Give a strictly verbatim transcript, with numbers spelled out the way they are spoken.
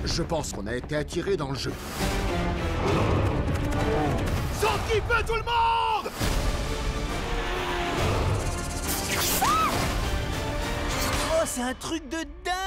Je pense qu'on a été attiré dans le jeu. Senti peu tout le monde! Oh, c'est un truc de dingue!